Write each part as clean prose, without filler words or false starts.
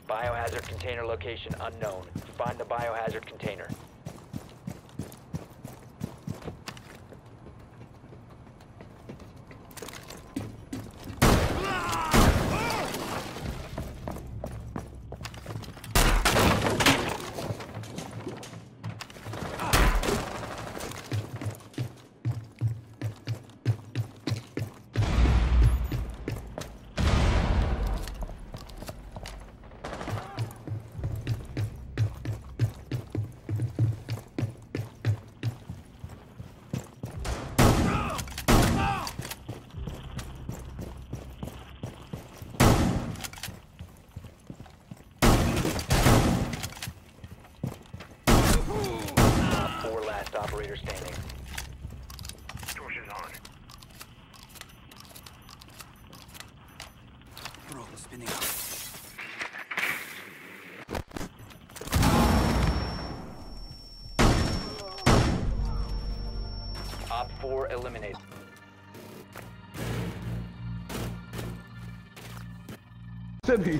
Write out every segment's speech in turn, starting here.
Biohazard container location unknown. Find the biohazard container. Last operator standing. Torches on. Bro, spinning out. Op 4 eliminated. Sebi.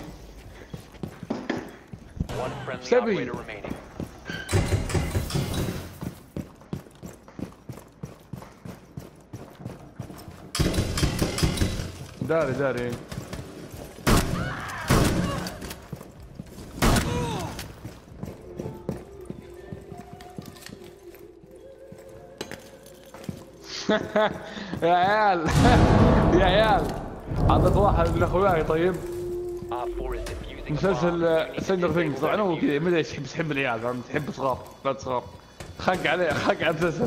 One friendly Sebi. operator remaining. داري يا عيال يا عيال عطت واحد من اخوياي طيب مسلسل سندر ثينجز طبعا هو كذا ما يحب العيال فهمت يحب صغار بعد صغار خق عليه خق على المسلسل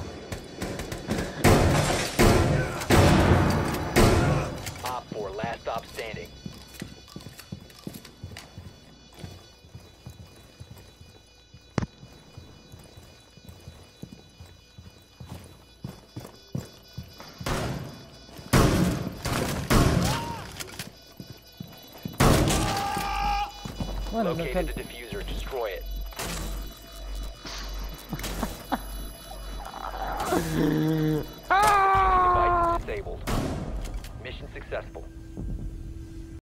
Stop standing. Located the diffuser. Destroy it. Device disabled. Mission successful.